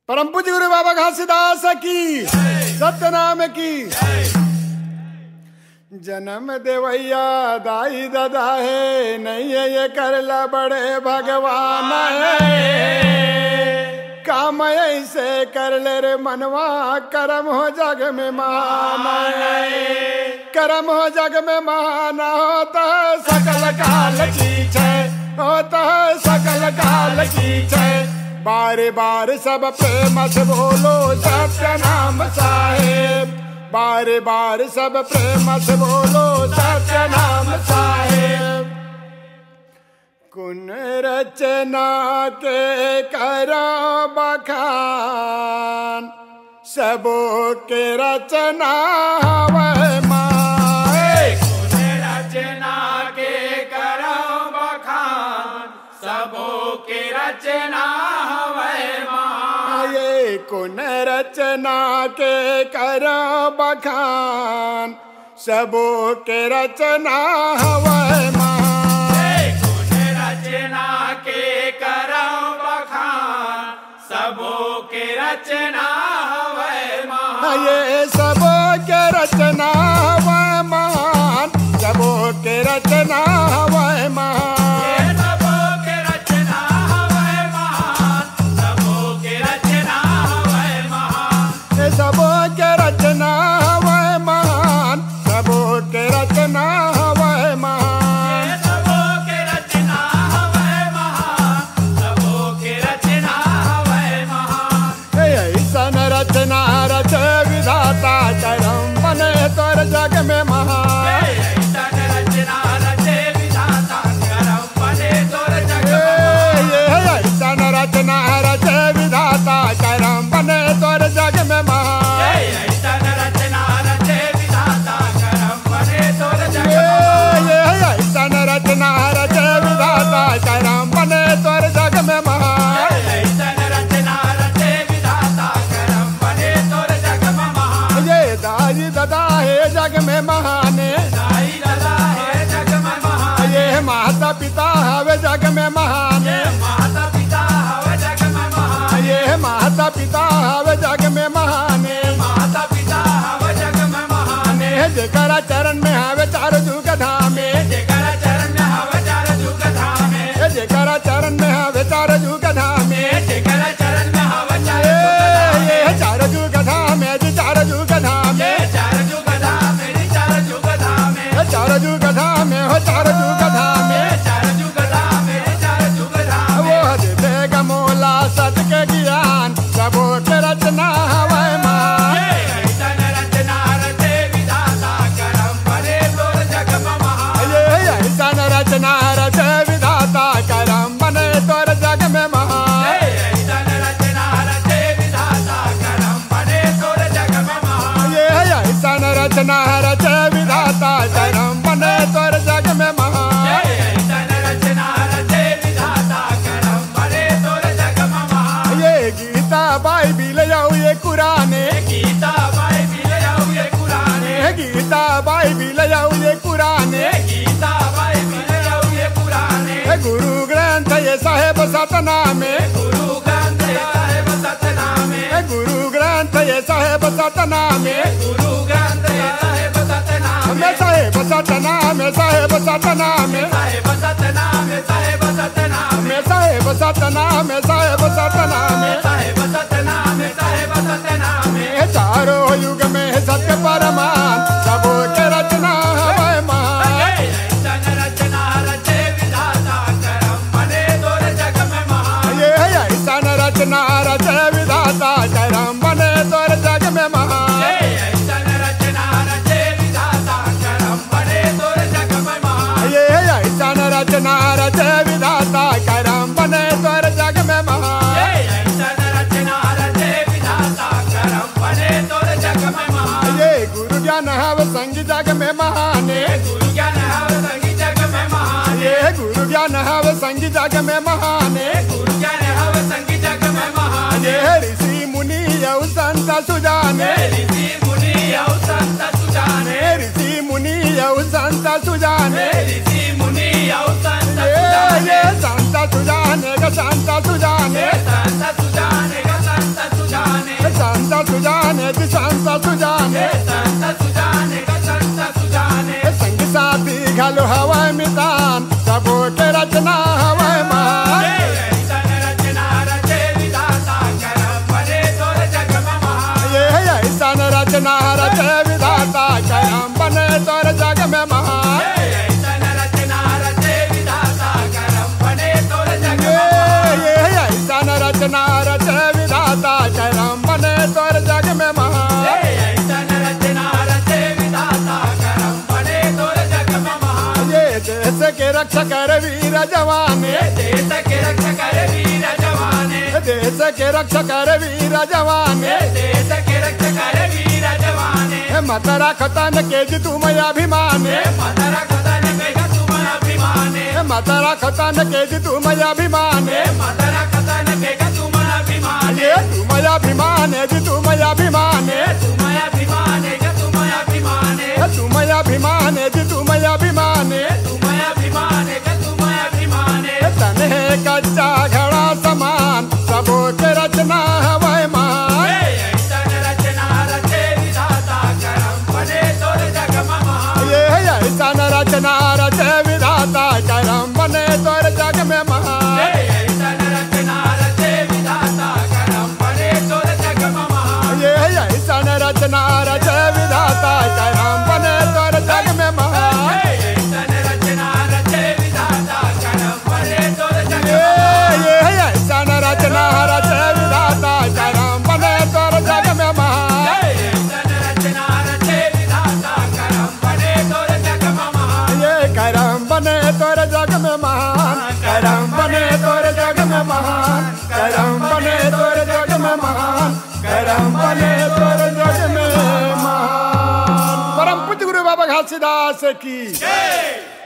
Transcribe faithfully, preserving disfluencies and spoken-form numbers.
परम पूज्य गुरु बाबा घासीदास की सत्यनाम की। जन्म देवैया दाई दादा है, नहीं है ये करला बड़े भगवान है। काम ऐसे कर ले रे मनवा, करम हो जग में महान है। करम हो जग में महान होता है सकल काल की छे, होता है सकल काल की छे। बारे बार सब प्रेम से बोलो सत्य नाम साहेब, बारे बार सब प्रेम से बोलो सत्य नाम साहेब। कुन रचना के करो बखान, सबो के रचना हवे माए। कुन रचना के करो बखान, सबो के रचना हवे माए। ये कुन रचना के करो बखान, सबो के रचना हवे माए। कुन रचना के करो बखान, सबो के रचना हवे माए। ये सबो के रचना हवे महान, सबो के रचना हवे महान। सबो के रचना हवे महान, सबो के रचना हवे महान। सबो के रचना हवे महान, सबो के रचना हवे महान। ऐसन रचना रच विधाता, करम बने तोर जग में महान। ऐसन रचना रचे विधाता, करम बने तोर जग में महान। ऐसन रचना रच विधाता, करम बने तोर जग में महान। ऐसन रचना रचे विधाता, करम बने तोर जग में महान। ऐसन रचना रच विधाता, करम बने तोर जग में महान। ऐसन रचना रचे विधाता, करम बने तोर जग में महान। ये दाई दादा है जग में महान, दाई दादा है जग में महान। ये माता पिता हवे जग में महान। माता पिता हवे जग में महान। ये माता पिता हवे जग में महान। माता पिता हवे जग में महान। जेकरा चरण में हवे चार जुग धामे, जेकरा चरण में हवे चार जुग धामे। जेकरा चरण में हवे चार जुग धामे। जेकरा चरण में हवे चार ये चार जुग धामे, जी चार जुग धामे। चार जुग धामे, चार जुग धामे। चार जुग धामे हो चार जुग धामे। चार जुग धामे, चार जुग धामे। वो देते गमोला सत के ज्ञान, सबो के रचना हवे महान। ऐसन रचना रचे विधाता, करम बने तोर जग में महान। ये ऐसन रचना रच विधाता, करम बने तोर जग में महान। ऐसन रचना रचे विधाता, करम बने तोर जग में महान। ये ऐसन रचना रच विधाता, करम बने तोर जग में महान। ऐसन रचना रचे विधाता, करम बने तोर जग में महान। ये गीता बाइबिल यौ ये कुराने, गीता बाइबिल यौ ये कुराने। ये गीता बाइबिल यौ ये कुराने। गीता बाइबिल यौ ये पुराने। ये गुरु ग्रंथ ये साहेब सतनामे, गुरु ग्रंथ साहिब सतनामे। ये गुरु ग्रंथ ये साहेब सतनामे। गुरु ग्रंथ साहिब सतनामे। मैं साहेब सतनामे, साहेब सतनामे। साहिब सतनामे, साहिब सतनामे। मैं साहेब सतनामे, साहेब सतनामे। साहिब सतनामे, साहिब सतनामे। ये चारों युग में सत्य परमान, सबो के रचना हवे महान। ऐसन रचना रचे विधाता, करम बने तोर जग में महान। ये ऐसन रचना रच विधाता, करम बने तोर जग में महान। ऐसन रचना रचे विधाता, करम बने तोर जग में महान। ये ऐसन रचना रच विधाता, करम बने तोर जग में महान। ऐसन रचना रचे विधाता, करम बने तोर जग में महान। ये गुरु ज्ञान हव संग जग में महान। गुरु ज्ञान हव संगी जग में महान। ये गुरु ज्ञान हव संग जग में महान। गुरु ज्ञान हव संगी जग में महान। ये ऋषि मुनि यौ संत सुजाने, ऋषि मुनि यौ संत सुजाने। ऋषि मुनि यौ संत सुजाने। ऋषि मुनि यौ संत ये सुजाने। ये संत सुजाने ग संत सुजाने। संत सुजाने ग संत सुजाने। रचना रचे विधाता करम बने तोर जग में महान। ऐसन रचना रचे विधाता करम बने तोर जग में महान। ये देश के रक्षक वीर जवान, देश के रक्षक वीर जवान, देश के रक्षक वीर जवान, देश के रक्षक वीर जवान। मतरा खतन के जी तुम अभिमान, मतरा खतन के जी तुम अभिमान, मतरा खतन के जी तुम अभिमान, मतरा खतन के जी तुम अभिमान। ये तुम अभिमान जी तुम अभिमान, तुम अभिमान जी तुम अभिमान, तुम अभिमान जी तुम अभिमान। तुम अभिमान जी तुम अभिमान। तन है कच्चा घड़ा समान सबों के रचना हवै महान। ऐसन रचना रचे विधाता करम बने तोर जग में महान। ये ऐसन रचना रचे विधाता करम बने तोर जग में महान। ऐसन रचना रचे विधाता करम बने तोर जग में महान। ये ऐसन रचना रचे विधाता करम बने तोर जग में महान। ऐसन रचना रचे विधाता करम बने तोर जग में ये ये ऐसन रचना रचे विधाता करम बने तोर जग में महान। ऐसन रचना रचे विधाता करम बने तोर जग में महान। ये करम बने तोर जग में महान, करम बने तोर जग में महान, करम बने तोर जग में महान, करम बने तोर जग में महान। परम पूज्य गुरु बाबा घासीदास की जय।